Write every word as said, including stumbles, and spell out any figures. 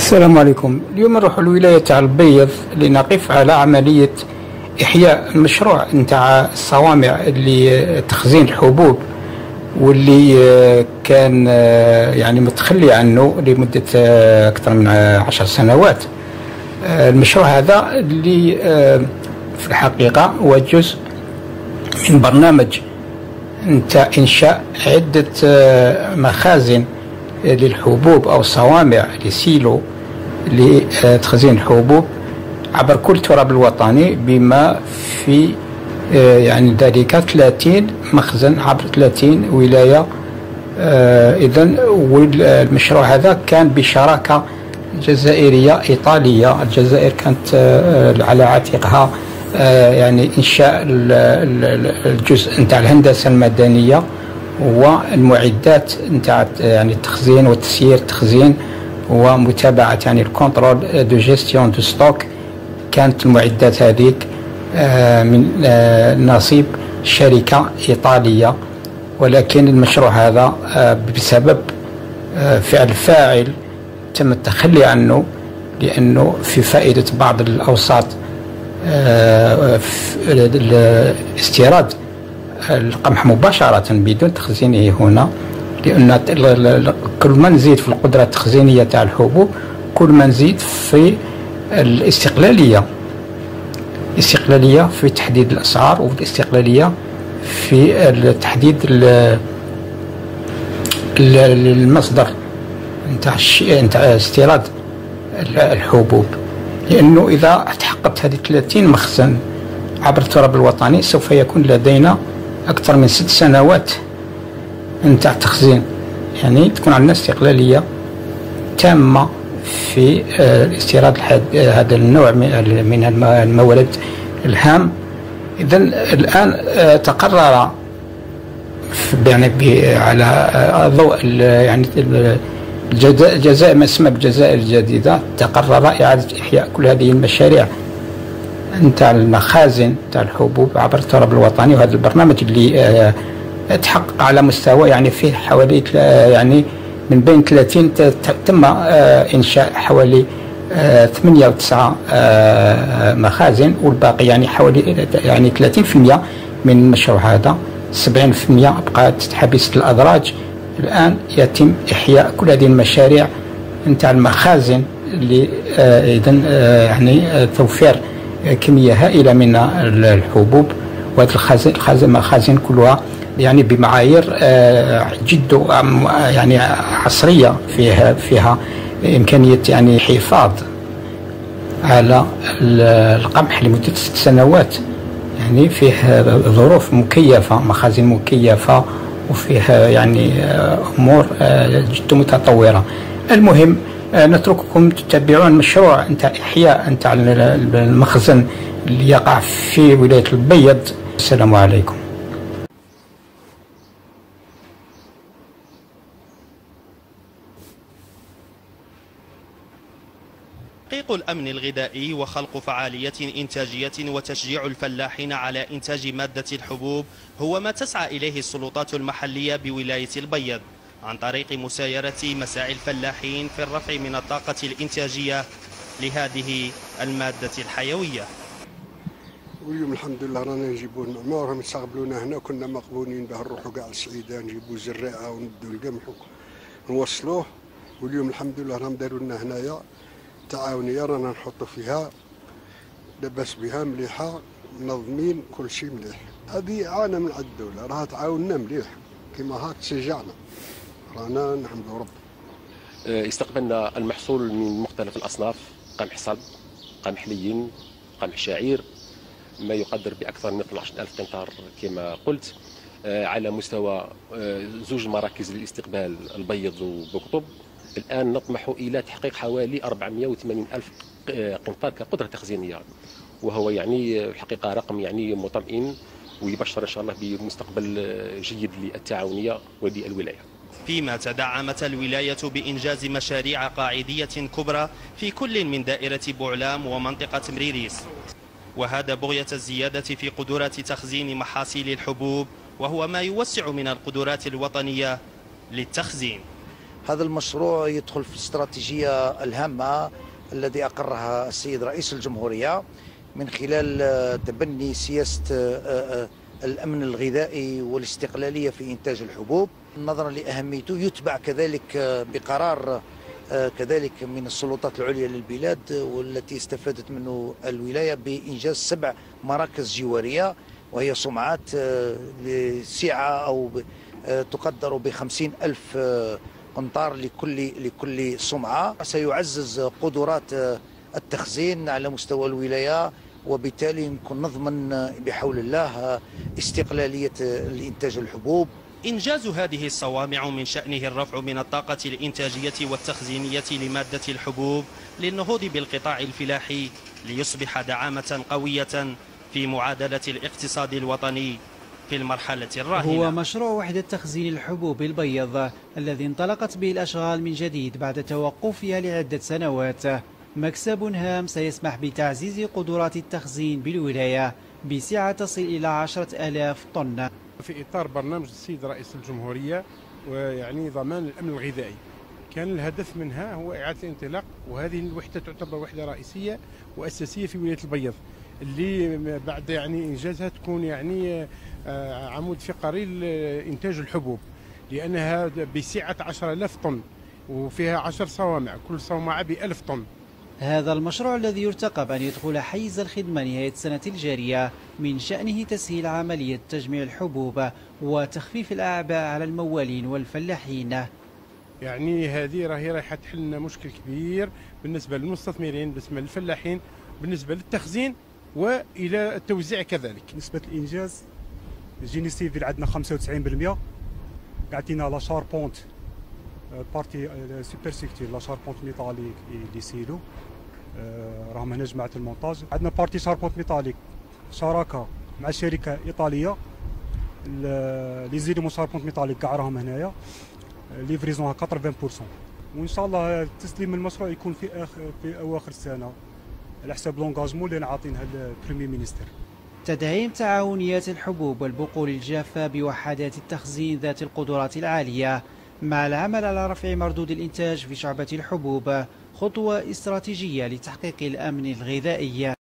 السلام عليكم. اليوم نروح الولاية تاع البيض لنقف على عملية إحياء مشروع نتاع الصوامع اللي تخزين الحبوب واللي كان يعني متخلي عنه لمدة أكثر من عشر سنوات. المشروع هذا اللي في الحقيقة هو جزء من برنامج نتاع إنشاء عدة مخازن للحبوب أو صوامع لسيلو لتخزين الحبوب عبر كل التراب الوطني، بما في يعني ذلك ثلاثين مخزن عبر ثلاثين ولاية. إذن والمشروع هذا كان بشراكة جزائرية إيطالية. الجزائر كانت على عاتقها يعني إنشاء الجزء نتاع الهندسة المدنية والمعدات نتاع يعني التخزين وتسيير التخزين ومتابعة يعني الكونترول دو جيستيون دو ستوك. كانت المعدات هذيك من نصيب شركة إيطالية، ولكن المشروع هذا بسبب فعل فاعل تم التخلي عنه، لأنه في فائدة بعض الأوساط الاستيراد القمح مباشرة بدون تخزينه هنا، لأن كل ما نزيد في القدرة التخزينية تاع الحبوب كل ما نزيد في الاستقلالية الاستقلالية في تحديد الأسعار، والاستقلالية في تحديد المصدر نتاع نتاع استيراد الحبوب. لأنه إذا تحققت هذه ثلاثين مخزن عبر التراب الوطني سوف يكون لدينا أكثر من ست سنوات نتاع تخزين، يعني تكون عندنا استقلالية تامة في استيراد هذا النوع من الموارد الهام. إذن الآن تقرر يعني على ضوء يعني الجزائر ما يسمى بالجزائر الجديدة، تقرر إعادة إحياء كل هذه المشاريع نتاع المخازن تاع الحبوب عبر التراب الوطني. وهذا البرنامج اللي تحقق على مستوى يعني فيه حوالي يعني من بين ثلاثين تم إنشاء حوالي ثمانية أو تسعة مخازن، والباقي يعني حوالي يعني ثلاثين بالمئة من المشروع هذا. سبعين بالمئة بقات حبيسة الأدراج. الآن يتم إحياء كل هذه المشاريع نتاع المخازن اللي إذن يعني توفير كمية هائلة من الحبوب. وهذه الخزائن المخازن كلها يعني بمعايير جد يعني عصرية، فيها فيها إمكانية يعني حفاظ على القمح لمدة ست سنوات، يعني فيه ظروف مكيفة، مخازن مكيفة، وفيه يعني أمور جد متطورة. المهم نترككم تتابعون مشروع نتاع إحياء نتاع المخزن اللي يقع في ولاية البيض. السلام عليكم. تحقيق الأمن الغذائي وخلق فعالية إنتاجية وتشجيع الفلاحين على إنتاج مادة الحبوب هو ما تسعى إليه السلطات المحلية بولاية البيض عن طريق مسايرة مساعي الفلاحين في الرفع من الطاقة الإنتاجية لهذه المادة الحيوية. واليوم الحمد لله رانا نجيبوا النعمة وراهم يستقبلونا هنا. كنا مقبولين به نروحوا كاع السعيدة نجيبوا زراعة وندوا القمح ونوصلوه، واليوم الحمد لله راهم داروا لنا هنايا تعاونية رانا نحطوا فيها لباس بها مليحة، منظمين كل شيء مليح. هذه عانة من عند الدولة، راها تعاوننا مليح كما هاك تشجعنا، رانا نحمدوا رب. استقبلنا المحصول من مختلف الأصناف، قمح صلب، قمح لين، قمح شعير، ما يقدر بأكثر من اثناش ألف قنطار كما قلت، على مستوى زوج مراكز للاستقبال البيض وبقطب. الآن نطمح إلى تحقيق حوالي أربعمئة وثمانين ألف قنطار كقدرة تخزينية، وهو يعني الحقيقة رقم يعني مطمئن ويبشر إن شاء الله بمستقبل جيد للتعاونية وللولاية. فيما تدعمت الولاية بإنجاز مشاريع قاعدية كبرى في كل من دائرة بوعلام ومنطقة مريريس، وهذا بغية الزيادة في قدرات تخزين محاصيل الحبوب، وهو ما يوسع من القدرات الوطنية للتخزين. هذا المشروع يدخل في الاستراتيجية الهامة الذي أقرها السيد رئيس الجمهورية من خلال تبني سياسة الأمن الغذائي والاستقلالية في إنتاج الحبوب. نظرا لأهميته يتبع كذلك بقرار كذلك من السلطات العليا للبلاد والتي استفادت منه الولاية بإنجاز سبع مراكز جوارية، وهي سمعات لسعة أو تقدر بخمسين ألف قنطار لكل لكل سمعة. سيعزز قدرات التخزين على مستوى الولاية، وبالتالي نكون نضمن بحول الله استقلالية الإنتاج الحبوب. إنجاز هذه الصوامع من شأنه الرفع من الطاقة الإنتاجية والتخزينية لمادة الحبوب للنهوض بالقطاع الفلاحي ليصبح دعامة قوية في معادلة الاقتصاد الوطني في المرحلة الراهنة. هو مشروع وحدة تخزين الحبوب البيض الذي انطلقت به الأشغال من جديد بعد توقفها لعدة سنوات، مكسب هام سيسمح بتعزيز قدرات التخزين بالولاية بسعة تصل إلى عشرة آلاف طن. في إطار برنامج السيد رئيس الجمهورية ويعني ضمان الأمن الغذائي، كان الهدف منها هو إعادة الانطلاق، وهذه الوحدة تعتبر وحدة رئيسية وأساسية في ولاية البيض اللي بعد يعني إنجازها تكون يعني عمود فقري لإنتاج الحبوب، لأنها بسعة عشرة آلاف طن وفيها عشر صوامع، كل صومعة بألف طن. هذا المشروع الذي يرتقب أن يدخل حيز الخدمة نهاية السنة الجارية من شأنه تسهيل عملية تجميع الحبوب وتخفيف الأعباء على الموالين والفلاحين. يعني هذه راهي رايحة تحل لنا مشكل كبير بالنسبة للمستثمرين، بالنسبة للفلاحين، بالنسبة للتخزين وإلى التوزيع كذلك. نسبة الإنجاز جيني سيفيل عندنا خمسة وتسعين بالمئة، قعدتنا لا شاربونت بارتي سوبر سيكتير لا شاربونت ميتاليك اللي سيلو راهم هنا جماعة المونتاج. عندنا بارتي شاربونت ميتاليك شراكة مع شركة إيطالية اللي زيدوا شاربونت ميتاليك كاع راهم هنايا، ليفريزونها ثمانين بالمئة، وإن شاء الله تسليم المشروع يكون في آخر في أواخر السنة على حساب لونغاجمون اللي عاطينها البريمي مينيستر. تدعيم تعاونيات الحبوب والبقول الجافة بوحدات التخزين ذات القدرات العالية مع العمل على رفع مردود الإنتاج في شعبة الحبوب خطوة استراتيجية لتحقيق الأمن الغذائي.